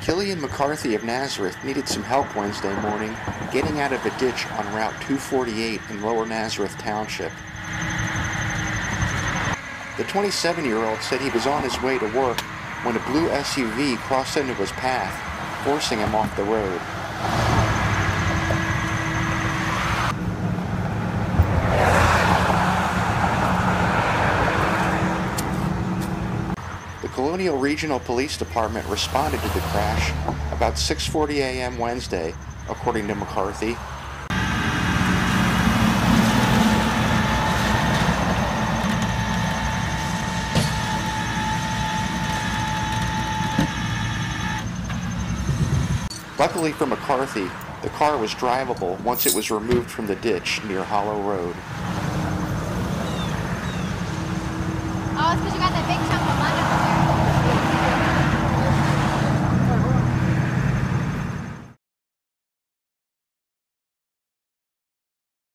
Killian McCarthy of Nazareth needed some help Wednesday morning getting out of a ditch on Route 248 in Lower Nazareth Township. The 27-year-old said he was on his way to work when a blue SUV crossed into his path, forcing him off the road. The Colonial Regional Police Department responded to the crash about 6:40 a.m. Wednesday, according to McCarthy. Luckily for McCarthy, the car was drivable once it was removed from the ditch near Hollow Road. Oh, it's because you got that big chunk